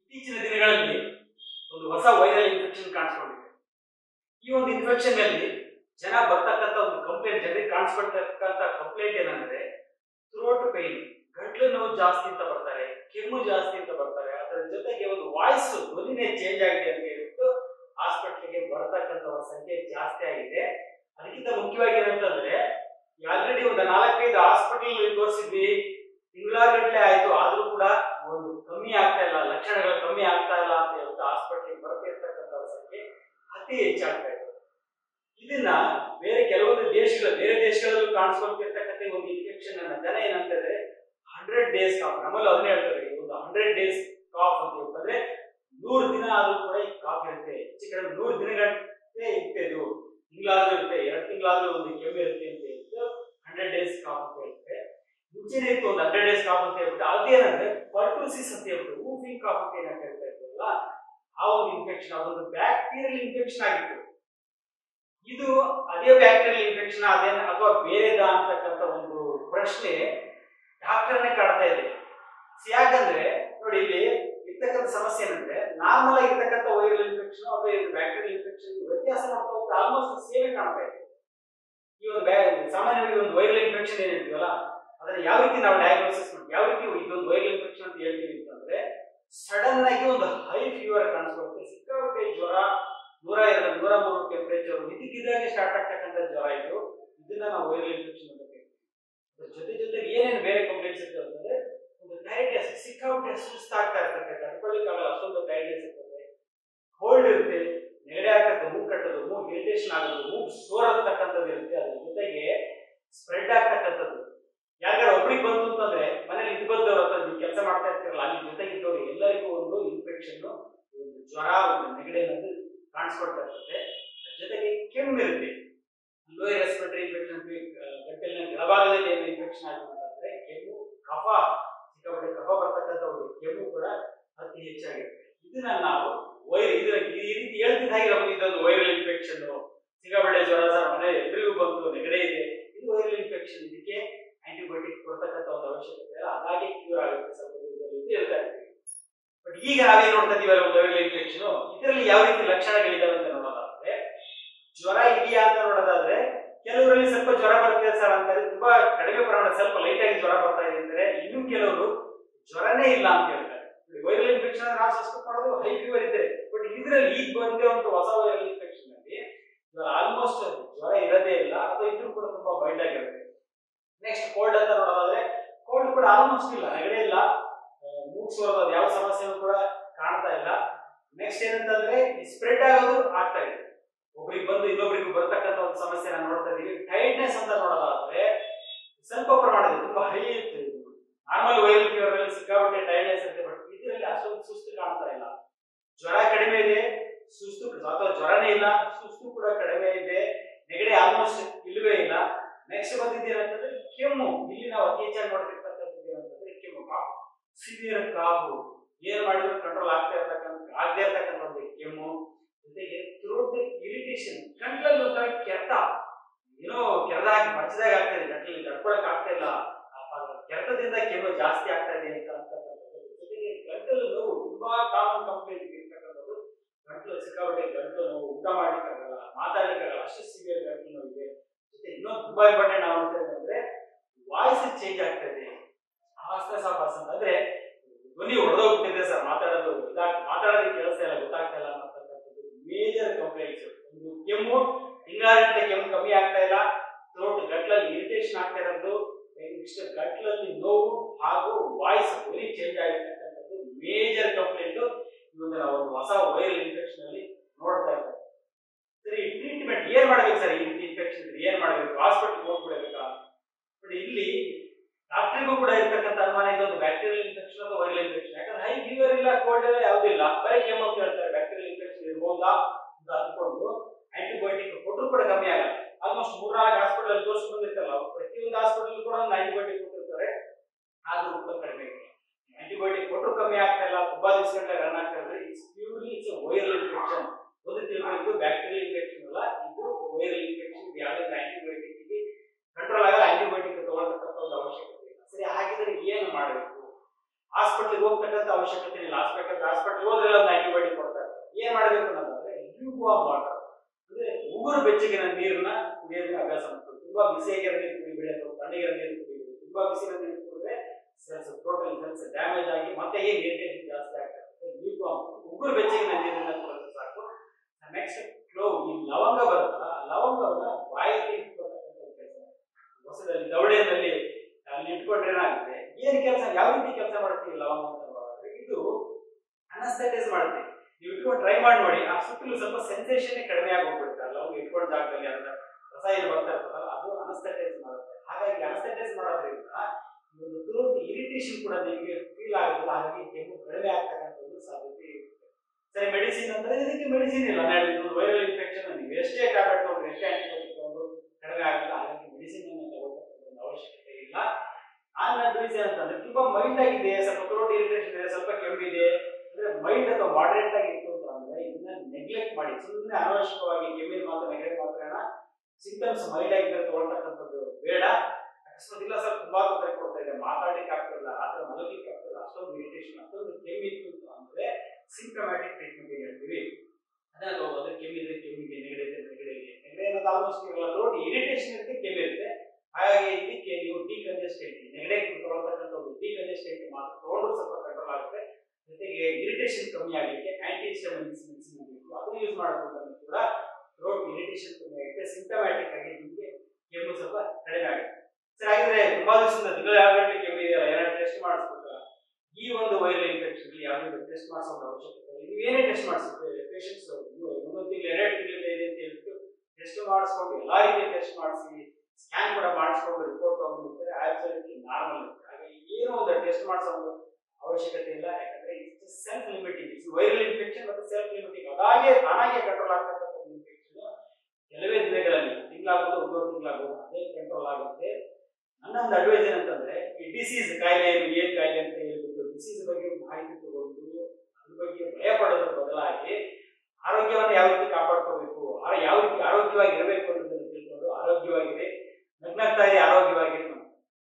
ಇತ್ತೀಚಿನ ದಿನಗಳಲ್ಲಿ ಒಂದು ಹೊಸ ವೈರಲ್ ಇನ್ಫೆಕ್ಷನ್ ಕಾಣಿಸ್ಕೊಂಡಿದೆ. ಈ ಒಂದು ಇನ್ಫೆಕ್ಷನ್ ಅಲ್ಲಿ ಜನ ಬರ್ತಕ್ಕಂಥ ಒಂದು ಕಂಪ್ಲೇಂಟ್, ಜನರಿಗೆ ಕಾಣಿಸ್ಕೊಳ್ತಕ್ಕಂಥ ಕಂಪ್ಲೇಂಟ್ ಏನಂದ್ರೆ ಥ್ರೋಟ್ ಪೈನ್, ಗಂಟ್ಲು ನೋವು ಜಾಸ್ತಿ ಅಂತ ಬರ್ತಾರೆ, ಕೆಮ್ಮು ಜಾಸ್ತಿ ಅಂತ ಬರ್ತಾರೆ, ಅದರ ಜೊತೆಗೆ ಒಂದು ವಾಯ್ಸ್ ಧ್ವನಿನೇ ಚೇಂಜ್ ಆಗಿದೆ ಅಂತ ಹೇಳ್ಬಿಟ್ಟು ಹಾಸ್ಪಿಟಲ್ಗೆ ಬರ್ತಕ್ಕಂಥವ್ರ ಸಂಖ್ಯೆ ಜಾಸ್ತಿ ಆಗಿದೆ. ಅದಕ್ಕಿಂತ ಮುಖ್ಯವಾಗಿ ಏನಂತಂದ್ರೆ ಆಲ್ರೆಡಿ ಒಂದು 4-5 ಹಾಸ್ಪಿಟಲ್ ತೋರಿಸಿದ್ವಿ, ತಿಂಗಳಾಗಟ್ಟಲೆ ಆಯ್ತು, ಆದ್ರೂ ಕೂಡ ಒಂದು ಕಮ್ಮಿ ಆಗ್ತಾ ಇಲ್ಲ, ಲಕ್ಷಣಗಳು ಕಮ್ಮಿ ಆಗ್ತಾ ಇಲ್ಲ ಅಂತ ಹೇಳ್ಬಿಟ್ಟು ಹಾಸ್ಪಿಟಲ್ಗೆ ಬರ್ತಿರ್ತಕ್ಕಂಥವ್ರ ಸಂಖ್ಯೆ ಅತಿ ಹೆಚ್ಚಾಗ್ತಾ ಇದೆ. ಇದನ್ನ ಕೆಲವೊಂದು ಬೇರೆ ದೇಶಗಳಲ್ಲೂ ಕಾಣಿಸ್ಕೊಳ್ತಿರ್ತಕ್ಕಂಥ ಒಂದು ಇನ್ಫೆಕ್ಷನ್ ಅನ್ನ ಜನ ಏನಂತಂದ್ರೆ 100 days ಕಾಫ್, ನಮ್ಮಲ್ಲಿ ಅದನ್ನೇ ಹೇಳ್ತಾರೆ, ಒಂದು 100 days ಕಾಫ್ ಅಂತ ಹೇಳ್ತಂದ್ರೆ 100 ದಿನ ಆದ್ರೂ ಕೂಡ ಈ ಕಾಫ್ ಇರುತ್ತೆ. ಹೆಚ್ಚು ಕಡಿಮೆ 100 ದಿನಗಟ್ಟಲೆ ಇರುತ್ತೆ, ಇದು ತಿಂಗಳಾದ್ರೂ ಇರುತ್ತೆ, 2 ತಿಂಗಳಾದ್ರೂ ಒಂದು ಕೆಮ್ಮು ಇರುತ್ತೆ ಅಂತ ಹೇಳ್ಬಿಟ್ಟು 100 days ಕಾಫ್ ಅಂತ ಹೇಳ್ತಾರೆ. ಮುಂಚೆನೇ ಇತ್ತು ಒಂದು 100 days ಕಾಫ್ ಅಂತ ಹೇಳ್ಬಿಟ್ಟು, ಅದೇನಂದ್ರೆ ಪರ್ಟೂಸಿಸ್ ಅಂತ ಹೇಳ್ಬಿಟ್ಟು ವೂಫಿಂಗ್ ಕಾಫ್ ಅಂತ ಏನ್ ಹೇಳ್ತಾ ಇದ್ರಲ್ಲ, ಆ ಒಂದು ಇನ್ಫೆಕ್ಷನ್, ಅದೊಂದು ಬ್ಯಾಕ್ಟೀರಿಯಲ್ ಇನ್ಫೆಕ್ಷನ್ ಆಗಿತ್ತು. ಇದು ಅದೇ ಬ್ಯಾಕ್ಟೀರಿಯಲ್ ಇನ್ಫೆಕ್ಷನ್ ಅದೇನ ಅಥವಾ ಬೇರೆದಾ ಅಂತಕ್ಕಂಥ ಒಂದು ಪ್ರಶ್ನೆ ಡಾಕ್ಟರ್ನೇ ಕಾಡ್ತಾ ಇದೆ. ಯಾಕಂದ್ರೆ ನೋಡಿ, ಇಲ್ಲಿ ಇರ್ತಕ್ಕಂಥ ಸಮಸ್ಯೆ ಏನಂದ್ರೆ ನಾರ್ಮಲ್ ಆಗಿರ್ತಕ್ಕಂಥ ವೈರಲ್ ಇನ್ಫೆಕ್ಷನ್ ಅಥವಾ ಬ್ಯಾಕ್ಟೀರಿಯಲ್ ಇನ್ಫೆಕ್ಷನ್ ವ್ಯತ್ಯಾಸ ಮಾಡ್ತಾ ಹೋದ್ರೆ ಆಲ್ಮೋಸ್ಟ್ ಸೇಮೇ ಕಾಣ್ತಾ ಇದೆ. ಈ ಒಂದು ಸಾಮಾನ್ಯವಾಗಿ ಒಂದು ವೈರಲ್ ಇನ್ಫೆಕ್ಷನ್ ಏನ್ ಹೇಳ್ತೀವಲ್ಲ, ಅದನ್ನ ಯಾವ ರೀತಿ ನಾವು ಡಯಾಗ್ನೋಸಿಸ್ ಮಾಡ್ತೀವಿ, ಯಾವ ರೀತಿ ಇದೊಂದು ವೈರಲ್ ಇನ್ಫೆಕ್ಷನ್ ಅಂತ ಹೇಳ್ತೀವಿ ಅಂತಂದ್ರೆ, ಸಡನ್ ಆಗಿ ಒಂದು ಹೈ ಫೀವರ್ ಕಾಣಿಸ್ಕೊಳುತ್ತೆ, ಸಿಕ್ಕಾಪಟ್ಟೆ ಜ್ವರ, 102, 103 ಟೆಂಪರೇಚರ್ ಇದಕ್ಕಿದ್ದಾಗೆ ಸ್ಟಾರ್ಟ್ ಆಗ್ತಕ್ಕಂಥ ಜ್ವರ ಇದು, ಇದನ್ನ ನಾವು ವೈರಲ್ ಇನ್ಫೆಕ್ಷನ್ ಅಂತ ಹೇಳ್ತೀವಿ. ಜೊತೆಗೆ ಏನೇನು ಬೇರೆ ಕಂಪ್ಲೇಂಟ್ಸ್ ಇರ್ತವೆ ಅಂತಂದ್ರೆ, ಒಂದು ಟೈರ್ಡ್ನೆಸ್, ಸಿಕ್ಕಾಪಟ್ಟೆ ಸುಸ್ತಾಗ್ತಾ ಇರ್ತದೆ, ತಡ್ಕೊಳ್ಳಿಕ್ಕಾಗಲ್ಲ ಅಷ್ಟೊಂದು ಟೈರ್ಡ್ನೆಸ್ ಇರ್ತದೆ, ಕೋಲ್ಡ್ ಇರುತ್ತೆ, ನೆಗಡಿ ಆಗ್ತದೆ, ಮೂಗು ಕಟ್ಟೋದು, ಮೂಗು ಇರಿಟೇಷನ್ ಆಗೋದು, ಮೂಗು ಸೋರತಕ್ಕಂಥದ್ದು ಇರುತ್ತೆ, ಅದ್ರ ಜೊತೆಗೆ ಸ್ಪ್ರೆಡ್ ಆಗ್ತಕ್ಕಂಥದ್ದು. ಯಾರ್ಯಾರು ಒಬ್ರಿಗೆ ಬಂತು ಅಂತಂದ್ರೆ ಮನೇಲಿ ಇದು ಬಂದವ್ರ ಹತ್ರ ನೀವು ಕೆಲಸ ಮಾಡ್ತಾ ಇರ್ತಿರಲ್ಲ, ಅಲ್ಲಿ ಜೊತೆಗಿದ್ದವ್ರು ಎಲ್ಲರಿಗೂ ಒಂದು ಇನ್ಫೆಕ್ಷನ್, ಒಂದು ಜ್ವರ, ಒಂದು ನೆಗಡಿ ಅನ್ನೋದು ಕಾಣಿಸ್ಕೊಳ್ತಾ ಇರ್ತದೆ. ಜೊತೆಗೆ ಕೆಮ್ಮು ಇರುತ್ತೆ, ಲೋಯರ್ ರೆಸ್ಪಿರೇಟರಿ ಇನ್ಫೆಕ್ಷನ್, ಗಂಟಲಿನ ಕೆಳಭಾಗದಲ್ಲಿ ಏನು ಇನ್ಫೆಕ್ಷನ್ ಆಗುತ್ತೆ ಅಂತಂದ್ರೆ ಕೆಮ್ಮು, ಕಫ, ಸಿಕ್ಕಾಪಟ್ಟೆ ಕಫ ಬರ್ತಕ್ಕಂಥ ಒಂದು ಕೆಮ್ಮು ಕೂಡ ಅತಿ ಹೆಚ್ಚಾಗಿರುತ್ತೆ. ಇದನ್ನ ನಾವು ಈ ರೀತಿ ಹೇಳ್ತಿದ್ದ ಹಾಗೆ ನಮಗೆ ಇದೊಂದು ವೈರಲ್ ಇನ್ಫೆಕ್ಷನ್, ಸಿಕ್ಕಾಪಟ್ಟೆ ಜ್ವರ ಸರ್ ಮನೆ ಎಲ್ರಿಗೂ ಬಂತು, ನೆಗಡಿ ಇದೆ, ಇದು ವೈರಲ್ ಇನ್ಫೆಕ್ಷನ್, ಇದಕ್ಕೆ ಆಂಟಿಬಯೋಟಿಕ್ ಕೊಡ್ತಕ್ಕಂಥ ಒಂದು ಅವಶ್ಯಕತೆ ಇಲ್ಲ, ಅದಾಗೆ ಕ್ಯೂರ್ ಆಗುತ್ತೆ ಸ್ವಲ್ಪ ದಿನದಲ್ಲಿ ಹೇಳ್ತಾ ಇರ್ತೀವಿ. ಬಟ್ ಈಗ ನಾವೇನ್ ನೋಡ್ತಾ ಇದೀವಲ್ಲ ಒಂದು ವೈರಲ್ ಇನ್ಫೆಕ್ಷನ್, ಇದರಲ್ಲಿ ಯಾವ ರೀತಿ ಲಕ್ಷಣಗಳಿದಾವೆ ಅಂತ ನೋಡೋದಾದ್ರೆ, ಜ್ವರ ಇದೆಯಾ ಅಂತ ನೋಡೋದಾದ್ರೆ ಕೆಲವರಲ್ಲಿ ಸ್ವಲ್ಪ ಜ್ವರ ಬರ್ತಿದೆ ಸರ್ ಅಂತಾರೆ, ತುಂಬಾ ಕಡಿಮೆ ಪ್ರಮಾಣ, ಸ್ವಲ್ಪ ಲೈಟ್ ಆಗಿ ಜ್ವರ ಬರ್ತಾ ಇದೆ ಅಂತಾರೆ, ಇನ್ನು ಕೆಲವರು ಜ್ವರನೇ ಇಲ್ಲ ಅಂತ ಹೇಳ್ತಾರೆ. ವೈರಲ್ ಇನ್ಫೆಕ್ಷನ್ ನಾವು ಸಸ್ಪೆಕ್ಟ್ ಮಾಡೋದು ಹೈ ಫೀವರ್ ಇದ್ರೆ, ಬಟ್ ಇದರಲ್ಲಿ ಈಗ ಬಂದಿರುವಂತ ಹೊಸ ವೈರಲ್ ಇನ್ಫೆಕ್ಷನ್ ಅಲ್ಲಿ ಆಲ್ಮೋಸ್ಟ್ ಜ್ವರ ಇರೋದೇ ಇಲ್ಲ, ಅಥವಾ ಇದ್ರೂ ಕೂಡ ತುಂಬಾ ವೈಲ್ಡ್ ಆಗಿರುತ್ತೆ. ನೆಕ್ಸ್ಟ್ ಕೋಲ್ಡ್ ಅಂತ ನೋಡೋದಾದ್ರೆ, ಕೋಲ್ಡ್ ಕೂಡ ಆಲ್ಮೋಸ್ಟ್ ಇಲ್ಲ, ನೆಗಡಿ ಇಲ್ಲ, ಮೂಗು ಸೋರೋದು ಯಾವ ಸಮಸ್ಯೆನೂ ಕೂಡ ಕಾಣ್ತಾ ಇಲ್ಲ. ನೆಕ್ಸ್ಟ್ ಏನಂತಂದ್ರೆ ಈ ಸ್ಪ್ರೆಡ್ ಆಗೋದು ಆಗ್ತಾ ಇದೆ, ಒಬ್ರಿಗೆ ಬಂದು ಇನ್ನೊಬ್ರಿಗೂ ಬರ್ತಕ್ಕಂಥ ಒಂದು ಸಮಸ್ಯೆ ನಾವು ನೋಡ್ತಾ ಇದೀವಿ. ಟೈರ್ಡ್ನೆಸ್ ಅಂತ ನೋಡೋದಾದ್ರೆ ಸ್ವಲ್ಪ ಪ್ರಮಾಣದಲ್ಲಿ ತುಂಬಾ ಹೈ ಇರುತ್ತೆ, ನಾರ್ಮಲ್ ವೈರಲ್ ಫೀವರ್ ಅಲ್ಲಿ ಸಿಕ್ಕಾಪಟ್ಟೆ ಟೈರ್ಡ್ನೆಸ್ ಇರುತ್ತೆ, ಬಟ್ ಇದರಲ್ಲಿ ಅಷ್ಟೊಂದು ಸುಸ್ತು ಕಾಣ್ತಾ ಇಲ್ಲ. ಜ್ವರ ಕಡಿಮೆ ಇದೆ, ಸುಸ್ತು ಅಥವಾ ಜ್ವರನೇ ಇಲ್ಲ, ಸುಸ್ತು ಕೂಡ ಕಡಿಮೆ ಇದೆ, ನೆಗಡಿ ಆಲ್ಮೋಸ್ಟ್ ಇಲ್ಲವೇ ಇಲ್ಲ. ನೆಕ್ಸ್ಟ್ ಬಂದಿದ್ದೇನಂತಂದ್ರೆ ಕೆಮ್ಮು, ಇಲ್ಲಿ ನಾವು ಅತಿ ಹೆಚ್ಚಾಗಿ ನೋಡ್ತಿರ್ತಕ್ಕಂಥದ್ದು ಏನಂತಂದ್ರೆ ಕೆಮ್ಮು, ಕಾಫು, ಸಿವಿಯರ್ ಕಾಫು, ಏನ್ ಮಾಡಿದ್ರು ಕಂಟ್ರೋಲ್ ಆಗದೆ ಇರ್ತಕ್ಕಂಥ ಒಂದು ಕೆಮ್ಮು. ಜೊತೆಗೆ ಥ್ರೋಟ್ ಇರಿಟೇಷನ್, ಗಂಟ್ಲಲ್ಲಿ ಒಂಥರ ಕೆರೆತ, ಏನೋ ಕೆರೆದಾಗಿ ಮಚ್ಚದಾಗ ಆಗ್ತಾ ಇದೆ, ಗಂಟ್ಲಲ್ಲಿ ತಡ್ಕೊಳಕ್ ಆಗ್ತಾ ಇಲ್ಲ, ಕೆರೆತದಿಂದ ಕೆಮ್ಮು ಜಾಸ್ತಿ ಆಗ್ತಾ ಇದೆ ಅಂತಕ್ಕಂಥದ್ದು. ಜೊತೆಗೆ ಗಂಟಲು ನೋವು ತುಂಬಾ ಕಾಮನ್ ಕಂಪ್ಲೇಂಟ್ ಇರ್ತಕ್ಕಂಥದ್ದು, ಗಂಟಲು ಸಿಕ್ಕಾಪಟ್ಟೆ ಗಂಟಲು ನೋವು, ಊಟ ಮಾಡ್ಲಿಕ್ಕಾಗಲ್ಲ, ಮಾತಾಡ್ಲಿಕ್ಕಾಗಲ್ಲ, ಅಷ್ಟು ಸಿವಿಯರ್ ಗಂಟಲು ನೋವು ಇದೆ. ಜೊತೆ ಇನ್ನೊಂದು ತುಂಬಾ ಇಂಪಾರ್ಟೆಂಟ್ ನಾವು ಅಂದ್ರೆ ವಾಯ್ಸ್ ಚೇಂಜ್ ಆಗ್ತಾ ಇದೆ, ಅಂದ್ರೆ ಧ್ವನಿ ಹೊಡೆದೋಗ್ಬಿಟ್ಟಿದೆ ಸರ್, ಮಾತಾಡೋದಕ್ಕೆ ಕೆಲಸ ಇಲ್ಲ, ಗೊತ್ತಾಗ್ತಾ ಇಲ್ಲ ಅನ್ನತಕ್ಕಂಥದ್ದು ಮೇಜರ್ ಕಂಪ್ಲೇಂಟ್ಸ್. ಒಂದು ಕೆಮ್ಮು, ತಿಂಗಳಾಗಟ್ಟಲೆ ಕೆಮ್ಮು ಕಮ್ಮಿ ಆಗ್ತಾ ಇಲ್ಲ, ಥ್ರೋಟ್ ಗಂಟ್ಲಲ್ಲಿ ಇರಿಟೇಷನ್ ಆಗ್ತಾ ಇರೋದು, ನೆಕ್ಸ್ಟ್ ಗಂಟ್ಲಲ್ಲಿ ನೋವು ಹಾಗೂ ವಾಯ್ಸ್ ಧ್ವನಿ ಚೇಂಜ್ ಆಗಿರ್ತಕ್ಕಂಥದ್ದು ಮೇಜರ್ ಕಂಪ್ಲೇಂಟ್. ಇವತ್ತು ನಾವು ಒಂದು ಹೊಸ ವೈರಲ್ ಇನ್ಫೆಕ್ಷನ್ ಅಲ್ಲಿ ನೋಡ್ತಾ ಇದ್ದೇವೆ. ಸರಿ, ಟ್ರೀಟ್ಮೆಂಟ್ ಏನ್ ಮಾಡ್ಬೇಕು ಸರ್, ಈ ರೀತಿ ಇನ್ಫೆಕ್ಷನ್ ಇದ್ರೆ ಏನ್ ಮಾಡ್ಬೇಕು, ಹಾಸ್ಪಿಟಲ್ ಹೋಗ್ಬಿಡ್ಬೇಕಾ? ಬಟ್ ಇಲ್ಲಿ ಡಾಕ್ಟರ್ಗೂ ಕೂಡ ಇರ್ತಕ್ಕಂಥ ಅನುಮಾನ, ಇದೊಂದು ಬ್ಯಾಕ್ಟೀರಿಯಲ್ ಇನ್ಫೆಕ್ಷನ್ ಅಥವಾ ವೈರಲ್ ಇನ್ಫೆಕ್ಷನ್. ಯಾಕಂದ್ರೆ ಹೈ ಫೀವರ್ ಇಲ್ಲ, ಕೋಲ್ಡ್ ಇಲ್ಲ, ಯಾವುದೂ ಇಲ್ಲ, ಬರೀ ಕೆಮ್ಮು ಅಂತ ಹೇಳ್ತಾರೆ, ಬ್ಯಾಕ್ಟೀರಿಯಲ್ ಇನ್ಫೆಕ್ಷನ್ ಇರ್ಬೋದಾ ಅಂತ ಅಂದ್ಕೊಂಡು ಆಂಟಿಬಯೋಟಿಕ್ ಕೊಟ್ಟರು ಕೂಡ ಕಮ್ಮಿ ಆಗಲ್ಲ. ಆಲ್ಮೋಸ್ಟ್ 3-4 ಹಾಸ್ಪಿಟಲ್ ಅಲ್ಲಿ ತೋರಿಸಿ ಬಂದಿರ್ತಾರಲ್ಲ, ಪ್ರತಿಯೊಂದು ಹಾಸ್ಪಿಟಲ್ ಕೂಡ ಒಂದು ಆಂಟಿಬಯೋಟಿಕ್ ಕೊಟ್ಟಿರ್ತಾರೆ, ಆದ್ರೂ ಕೂಡ ಕಡಿಮೆ ಇಲ್ಲ. ಆಂಟಿಬಯೋಟಿಕ್ ಕೊಟ್ಟರು ಕಮ್ಮಿ ಆಗ್ತಾ ಇಲ್ಲ, ತುಂಬಾ ದಿವಸಗಟ್ಟಲೆ ರನ್ ಆಗ್ತಾ ಇದ್ರೆ it's purely it's viral infection. ಒಂದು ತಿಳ್ಕೊಂಡು ಬ್ಯಾಕ್ಟೀರಿಯಲ್ ಇನ್ಫೆಕ್ಷನ್ ಅಲ್ಲ, ಇದು ವೈರಲ್ ಇನ್ಫೆಕ್ಷನ್. ಯಾವುದೇ ಆಂಟಿಬಯೋಟಿಕ್ ಕಂಟ್ರೋಲ್ ಆಗಲ್ಲ, ಆಂಟಿಬಯೋಟಿಕ್ ತಗೊಳ್ತಕ್ಕಂಥ ಒಂದು ಅವಶ್ಯಕತೆ ಇಲ್ಲ. ಸರಿ, ಹಾಗಿದ್ರೆ ಏನು ಮಾಡಬೇಕು? ಹಾಸ್ಪಿಟಲ್ ಹೋಗ್ತಕ್ಕಂಥ ಅವಶ್ಯಕತೆ ಇಲ್ಲ. ಹಾಸ್ಪಿಟಲ್ ಬೆಚ್ಚಗಿನ ನೀರನ್ನ ಕುಡಿಯೋದನ್ನ ಅಭ್ಯಾಸ ಮಾಡ್ಕೊಳ್ಳಿ. ತುಂಬಾ ಬಿಸಿಯಾಗಿರೋ ನೀರು ಕುಡಿಬೇಡಿ ಅಥವಾ ತಣ್ಣಗಿರೋ ನೀರು ಕುಡಿಬೇಡಿ. ತುಂಬಾ ಬಿಸಿನ ನೀರು ಕುಡಿದ್ರೆ ಸೆಲ್ಸ್ ಟೋಟಲ್ ಸೆಲ್ಸ್ ಡ್ಯಾಮೇಜ್ ಆಗಿ ಮತ್ತೆ ಏನ್ ಇರಿಟೇಷನ್ ಜಾಸ್ತಿ ಆಗ್ತದೆ. ನೀವು ಉಗುರು ಬೆಚ್ಚಗಿನ ನೀರನ್ನ ಕುಡಿದ್ರೆ ಸಾಕು. ನೆಕ್ಸ್ಟ್ ಕ್ಲೋವ್, ಈ ಲವಂಗ ಬರುತ್ತಲ್ಲ, ಲವಂಗವನ್ನ ಬಾಯಿಗೆ ಇಟ್ಕೊಳ್ತಕ್ಕಂಥ ಕೆಲಸ. ಹೊಸದಲ್ಲಿ ದವಡೆಯಲ್ಲಿ ಅಲ್ಲಿ ಇಟ್ಕೊಂಡ್ರೆ ಏನಾಗುತ್ತೆ, ಏನ್ ಕೆಲಸ, ಯಾವ ರೀತಿ ಕೆಲಸ ಮಾಡುತ್ತೆ ಈ ಲವಂಗ ಅಂತ ನೋಡಿದ್ರೆ, ಇದು ಅನಸ್ಥೆಟೈಸ್ ಮಾಡುತ್ತೆ. ನೀವು ಇಟ್ಕೊಂಡು ಟ್ರೈ ಮಾಡಿ ನೋಡಿ, ಆ ಸುತ್ತಲೂ ಸ್ವಲ್ಪ ಸೆನ್ಸೇಷನ್ ಕಡಿಮೆ ಆಗೋಗ್ಬಿಡುತ್ತೆ. ಲವಂಗ ಇಟ್ಕೊಂಡ ಜಾಗದಲ್ಲಿ ಅದರ ರಸ ಏನು ಬರ್ತಾ ಇರ್ತದಲ್ಲ ಅದು ಅನಸ್ಥೆಟೈಸ್ ಮಾಡುತ್ತೆ. ಹಾಗಾಗಿ ಅನಸ್ಥೆಟೈಸ್ ಮಾಡೋದ್ರಿಂದ ಒಂದು ಥ್ರೋಟ್ ಇರಿಟೇಷನ್ ಕೂಡ ನಿಮಗೆ ಫೀಲ್ ಆಗುತ್ತೆ. ಹಾಗಾಗಿ ಕೆಮ್ಮು ಕಡಿಮೆ ಆಗ್ತಕ್ಕಂಥ ಒಂದು ಸಾಧ್ಯತೆ ಇರುತ್ತೆ. ಸರಿ, ಮೆಡಿಸಿನ್ ಅಂದ್ರೆ ಇದಕ್ಕೆ ಮೆಡಿಸಿನ್ ಇಲ್ಲ. ಇದು ವೈರಲ್ ಇನ್ಫೆಕ್ಷನ್, ನೀವು ಎಷ್ಟೇ ಟ್ಯಾಬ್ಲೆಟ್ ತಗೊಂಡ್ರೆ, ಎಷ್ಟೇ ಆಂಟಿಬಯೋಟಿಕ್ ತಗೊಂಡು ಕಡಿಮೆ ಆಗಲ್ಲ. ಹಾಗಾಗಿ ಮೆಡಿಸಿನ್ ಅನ್ನು ತಗೋತಕ್ಕಂಥ ಒಂದು ಅವಶ್ಯಕತೆ ಇಲ್ಲ. ನಾನು ಅಡ್ವೈಸ್ ಏನಂತಂದ್ರೆ, ತುಂಬಾ ಮೈಲ್ಡ್ ಆಗಿದೆ, ಸ್ವಲ್ಪ ಥ್ರೋಟ್ ಇರಿಟೇಷನ್ ಇದೆ, ಸ್ವಲ್ಪ ಕೆಮ್ಮಿದೆ ಅಂದ್ರೆ ಮೈಲ್ಡ್ ಅಥವಾ ಮಾಡರೇಟ್ ಆಗಿ ಇತ್ತು ಅಂತ ಅಂದ್ರೆ ಇದನ್ನ ನೆಗ್ಲೆಕ್ಟ್ ಮಾಡಿ, ಸುಮ್ಮನೆ ಅನಾವಶ್ಯಕವಾಗಿ ಕೆಮ್ಮಿನ ಮಾತ್ರ ನೆಗ್ಲೆಕ್ಟ್ ಮಾತ್ರನ ಸಿಂಪ್ಟಮ್ಸ್ ಮೈಲ್ಡ್ ಆಗಿದ್ರೆ ತಗೊಳ್ತಕ್ಕಂಥದ್ದು ಬೇಡ. ಅಕಸ್ಮಾತ್ ಇಲ್ಲ ಸರ್ ತುಂಬಾ ತೊಂದರೆ ಕೊಡ್ತಾ ಇದೆ, ಮಾತಾಡ್ಲಿಕ್ಕೆ ಆಗ್ತಿಲ್ಲ, ಆತರ ಮಲಗಲಿಕ್ಕೆ ಆಗ್ತಿಲ್ಲ, ಅಷ್ಟೊಂದು ಇರಿಟೇಷನ್, ಅಷ್ಟೊಂದು ಕೆಮ್ಮಿತ್ತು ಅಂದ್ರೆ ಸಿಂಪ್ಟಮ್ಯಾಟಿಕ್ ಟ್ರೀಟ್ಮೆಂಟ್ ಹೇಳ್ತೀವಿ, ಅದನ್ನ ತಗೋಬಹುದು. ಕೆಮ್ಮಿದ್ರೆ ಕೆಮ್ಮಿಗೆ, ನೆಗಡಿ ಇದ್ರೆ ನೆಗಡಿಗೆ. ನೆಗಡಿ ಅನ್ನೋದು ಆಲ್ಮೋಸ್ಟ್ ಇರಲ್ಲ, ಥ್ರೋಟ್ ಇರಿಟೇಷನ್ ಇರುತ್ತೆ, ಕೆಮ್ಮಿರುತ್ತೆ. ಹಾಗಾಗಿ ಇದಕ್ಕೆ ನೀವು ಡಿಕಂಜೆಸ್ಟೆಂಟ್, ನೆಗಡಿ ತಗೊಳ್ತಕ್ಕಂಥ ಒಂದು ಡಿಕಂಜೆಸ್ಟೆಂಟ್ ಮಾತ್ರ ತಗೊಂಡ್ರು ಸ್ವಲ್ಪ ಕಂಟ್ರೋಲ್ ಆಗುತ್ತೆ. ಜೊತೆಗೆ ಇರಿಟೇಷನ್ ಕಮ್ಮಿ ಆಗಲಿಕ್ಕೆ ಆಂಟಿ ಹಿಸ್ಟಾಮಿನ್ಸ್ ಮೆಡಿಸಿನ್ ಅದನ್ನು ಯೂಸ್ ಮಾಡೋದ್ರಿಂದ ಕೂಡ ಥ್ರೋಟ್ ಇರಿಟೇಷನ್ ಕಮ್ಮಿ ಆಗುತ್ತೆ. ಸಿಂಪ್ಟಮ್ಯಾಟಿಕ್ ಆಗಿ ನಿಮಗೆ ಕೆಮ್ಮು ಸ್ವಲ್ಪ ಕಡಿಮೆ ಆಗುತ್ತೆ. ಸರ್, ಹಾಗಿದ್ರೆ ತುಂಬಾ ದಿವಸದಿಂದ ತಿಂಗಳ ಯಾವ ಗಂಟೆ ಕೆಮ್ಮು ಇದೆಯಲ್ಲ, ಏನಾದ್ರು ಟೆಸ್ಟ್ ಮಾಡಿಸ್ಬೇಕಲ್ಲ? ಈ ಒಂದು ವೈರಲ್ ಇನ್ಫೆಕ್ಷನ್ ಯಾವುದೇ ಟೆಸ್ಟ್ ಮಾಡಿಸೋ ಅವಶ್ಯಕತೆ ಇಲ್ಲ. ನೀವು ಏನೇ ಟೆಸ್ಟ್ ಮಾಡಿಸುತ್ತೆ ಪೇಷಂಟ್ಸ್ ಒಂದೊಂದು ತಿಂಗಳು 2 ತಿಂಗಳಿಂದ ಇದೆ ಅಂತ ಹೇಳ್ಬಿಟ್ಟು ಟೆಸ್ಟ್ ಮಾಡಿಸ್ಕೊಂಡು ಎಲ್ಲಾ ರೀತಿಯ ಟೆಸ್ಟ್ ಮಾಡಿಸಿ ಸ್ಕ್ಯಾನ್ ಕೂಡ ಮಾಡಿಸ್ಕೊಂಡು ರಿಪೋರ್ಟ್ ತಗೊಂಡ್ಬಿಡ್ತಾರೆ, ಆಬ್ಸಲ್ಯೂಟ್ಲಿ ನಾರ್ಮಲ್ ಇರುತ್ತೆ. ಹಾಗಾಗಿ ಏನೋ ಒಂದು ಟೆಸ್ಟ್ ಮಾಡಿಸೋ ಅವಶ್ಯಕತೆ ಇಲ್ಲ. ಯಾಕಂದ್ರೆ it's self limiting. It's viral infection ಮತ್ತು ಸೆಲ್ಫ್ ಲಿಮಿಟಿಂಗ್. ಅದಾಗೆ ತಾನಾಗೆ ಕಂಟ್ರೋಲ್ ಆಗ್ತಕ್ಕಂಥ ಇನ್ಫೆಕ್ಷನ್ ಕೆಲವೇ ದಿನಗಳಲ್ಲಿ, ತಿಂಗಳಾಗೋದು, 1 ತಿಂಗಳಾಗೋದು, ಅದೇ ಕಂಟ್ರೋಲ್ ಆಗುತ್ತೆ. ನನ್ನ ಒಂದು ಅಡ್ವೈಸ್ ಏನಂತಂದ್ರೆ, ಈ ಡಿಸೀಸ್ ಕಾಯಿಲೆ ಏನ್ ಕಾಯಿಲೆ ಅಂತ ಹೇಳ್ಬಿಟ್ಟು ಡಿಸೀಸ್ ಬಗ್ಗೆ ಮಾಹಿತಿ ತಗೊಂಡು ಅದ್ರ ಬಗ್ಗೆ ಭಯ ಪಡೋದ್ರ ಬದಲಾಗಿ ಆರೋಗ್ಯವನ್ನು ಯಾವ ರೀತಿ ಕಾಪಾಡ್ಕೋಬೇಕು, ಯಾವ ರೀತಿ ಆರೋಗ್ಯವಾಗಿ ಇರಬೇಕು ಅನ್ನೋದನ್ನು ತಿಳ್ಕೊಂಡು ಆರೋಗ್ಯವಾಗಿದೆ, ನಗ್ನಗ್ತಾ ಇದೆ, ಆರೋಗ್ಯವಾಗಿ